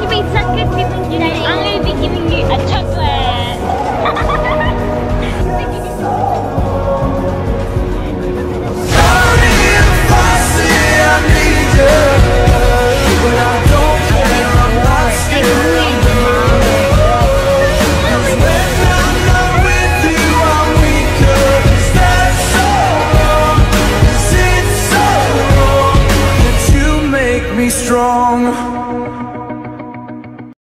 be suckers giving today. I'm going to be giving you a chocolate.